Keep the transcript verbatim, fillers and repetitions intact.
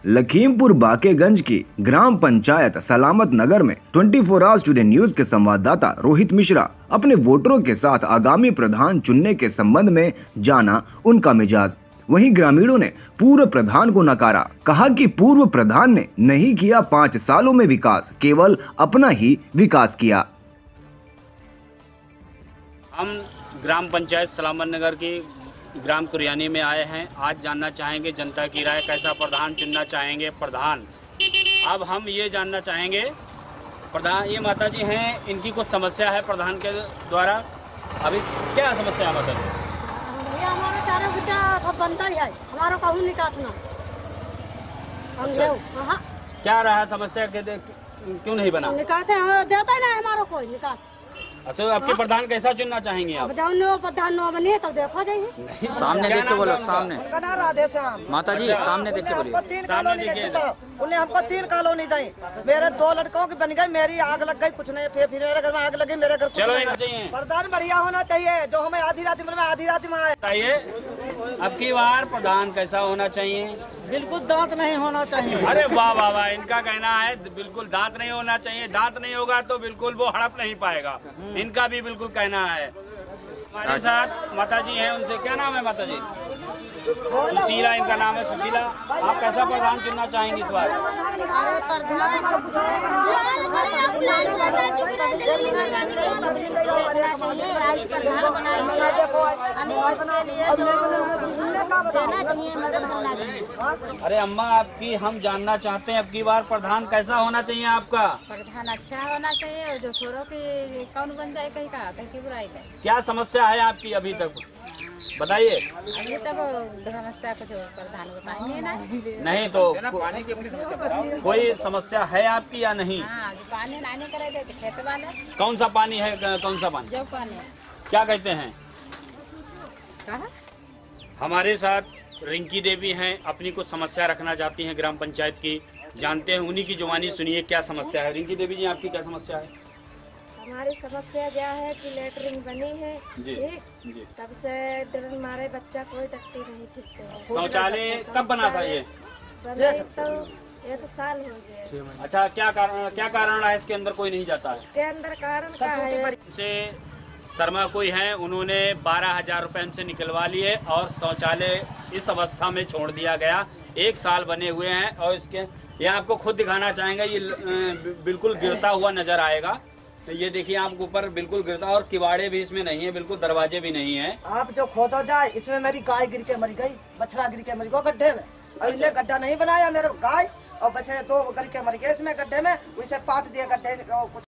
लखीमपुर बाकेगंज की ग्राम पंचायत सलामत नगर में चौबीस आवर्स टुडे न्यूज के संवाददाता रोहित मिश्रा अपने वोटरों के साथ आगामी प्रधान चुनने के संबंध में जाना उनका मिजाज। वहीं ग्रामीणों ने पूर्व प्रधान को नकारा, कहा कि पूर्व प्रधान ने नहीं किया पाँच सालों में विकास, केवल अपना ही विकास किया। हम ग्राम पंचायत सलामत नगर की ग्राम कुरियानी में आए हैं। आज जानना चाहेंगे जनता की राय, कैसा प्रधान चुनना चाहेंगे प्रधान। अब हम ये जानना चाहेंगे प्रधान, ये माता जी हैं, इनकी कुछ समस्या है प्रधान के द्वारा। अभी क्या समस्या है माता जी? भैया हमारा चारों बच्चा सब बनता ही है, हमारा कहूँ नहीं काटना। हम अच्छा। हाँ। क्या रहा समस्या के दे, क्यों नहीं बना? निकालते हैं, देता ही नहीं हमारा कोई निकाल। अच्छा, आपके हाँ? प्रधान कैसा चुनना चाहेंगे आप? नो प्रधान नो बने तो देखा जाएंगे। सामने देख के बोलो, सामने राधे श्याम माता जी सामने देख के बोलिए। तीन कॉलोनी उन्हें हमको तीन कॉलोनी दी, मेरे दो लड़कों की बन गई, मेरी आग लग गई, कुछ नहीं, फिर मेरे घर में आग लगी, मेरे घर चलो चाहिए। प्रधान बढ़िया होना चाहिए, जो हमें आधी रात में आधी रात में आए। बताइए अब की बार प्रधान कैसा होना चाहिए? बिल्कुल दांत नहीं होना चाहिए। अरे वाह वाह वाह, इनका कहना है बिल्कुल दांत नहीं होना चाहिए। दांत नहीं होगा तो बिल्कुल वो हड़प नहीं पाएगा, इनका भी बिल्कुल कहना है। हमारे साथ माता जी हैं, उनसे क्या नाम है माता जी? सुशीला इनका नाम है, सुशीला। आप कैसा प्रधान चुनना चाहेंगे इस बार? अरे अम्मा, आपकी हम जानना चाहते हैं अब की बार प्रधान कैसा होना चाहिए आपका? प्रधान अच्छा होना चाहिए, और जो छोरों की कौन बन जाए कहीं का कहीं की बुराई है। क्या समस्या है आपकी अभी तक, बताइए। अभी तक समस्या कुछ प्रधान बताएंगे ना। नहीं तो कोई समस्या है आपकी या नहीं? हाँ, पानी नानी करे थे खेत वाले। कौन सा पानी है, कौन सा पानी? जो पानी क्या कहते हैं? कहा? हमारे साथ रिंकी देवी हैं, अपनी कुछ समस्या रखना चाहती हैं ग्राम पंचायत की। जानते हैं उन्हीं की जुबानी, सुनिए क्या समस्या है। रिंकी देवी जी, आपकी क्या समस्या है? हमारी समस्या यह है कि लेटरिन बनी है जी, ठीक, जी। तब से डर मारे बच्चा कोई तकती नहीं फिरते। शौचालय कब बना था ये? बने तो एक साल हो गया। अच्छा, क्या कारण क्या कारण रहा इसके अंदर कोई नहीं जाता है? इसके अंदर कारण क्या है? से शर्मा कोई हैं, उन्होंने बारह हजार रुपये हमसे निकलवा लिए और शौचालय इस अवस्था में छोड़ दिया गया। एक साल बने हुए हैं और इसके ये आपको खुद दिखाना चाहेंगे, ये बिल्कुल गिरता हुआ नजर आएगा। तो ये देखिए आपको ऊपर बिल्कुल गिरता, और किवाड़े भी इसमें नहीं है, बिल्कुल दरवाजे भी नहीं है। आप जो खोदो जाए, इसमें मेरी गाय गिर के मर गई, बछड़ा गिर के मर गया गड्ढे में, और इसने गड्ढा नहीं बनाया, मेरे गाय और बछड़े दो गिर के मर गए इसमें गड्ढे में, उसे पाट दिया गड्ढे।